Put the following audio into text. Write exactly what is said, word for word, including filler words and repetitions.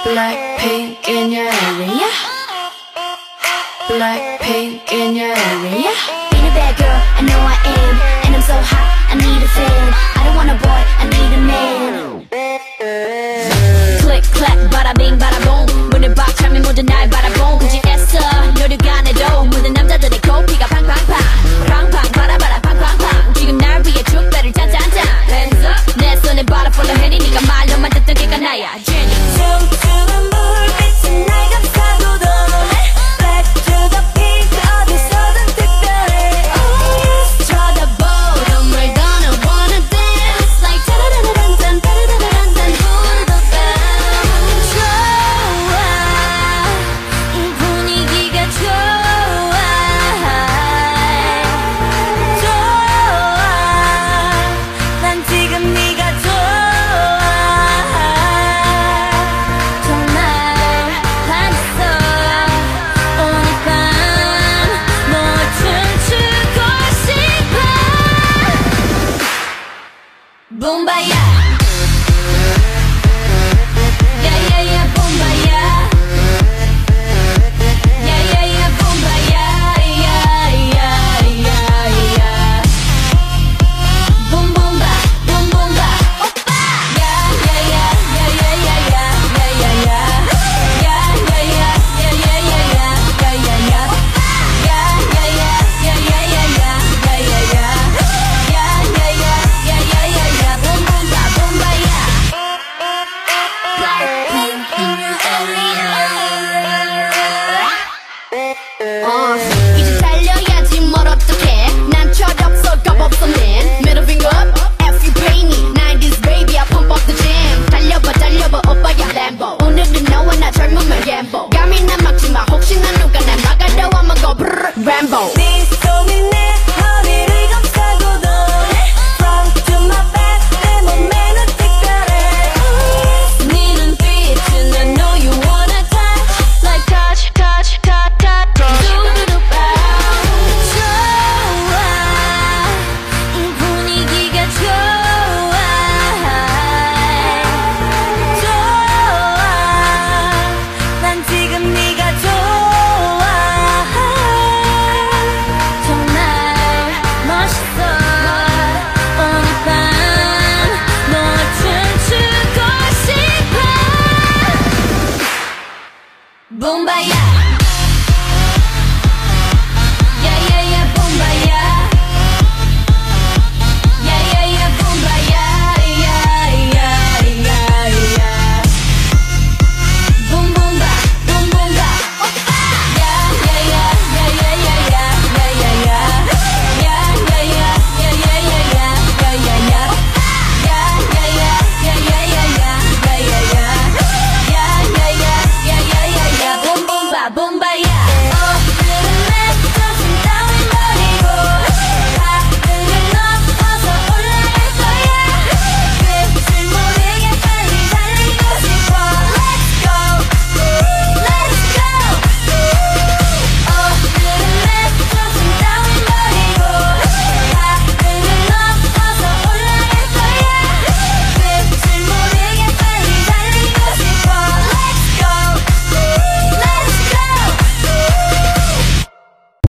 Blackpink in your area. Blackpink in your area. Being a bad girl, I know I am. And I'm so hot, I need a fan. I don't want a boy, I need a man. Click, clack, bada bing, bada boom. 문을 박차면 모두 날 바라본. 굳이 애써 노력 안 해도 모든 남자들의 코피가 팡팡팡. 팡팡, 바라바라 팡팡팡. 지금 날 위해 축배를 짠짠짠. Hands up. 내 손에 butterfly 해니 네가 말로만 듣던 걔가 나야, Jenny. 퉁퉁한 불빛은 날 감싸고 도네. Back to the pink, 어디서든 특별해. 쳐다보, don't we're gonna wanna dance like 따라라란딴 따라라란딴 불도 봐. 좋아, 이 분위기가 좋아. 좋아, 난 지금 네가 좋아. 정말 반했어. 오늘 밤 널 춤추고 싶어. 붐바야. 야야야 붐바야. 야야야 붐바야. 야야야야. 붐붐바 붐붐바 오빠. 야야야 야야야야 야야야. 야야야 야야야야 야야야. 야야야 야야야야 야야야. 야야야 야야야야 붐붐바 붐바야. Blackpink in your area. 어, 이제 달려야지 뭘 어떡해. 난 철없어 겁없어 man. Middle finger up, F you pay me. nineties baby I pump up the jam. 달려봐 달려봐 오빠야 Lambo. 오늘은 너와 나 젊으면 gamble. 감히 난 막지마 혹시나 누가 날 막아도 I'ma go brrr Rambo.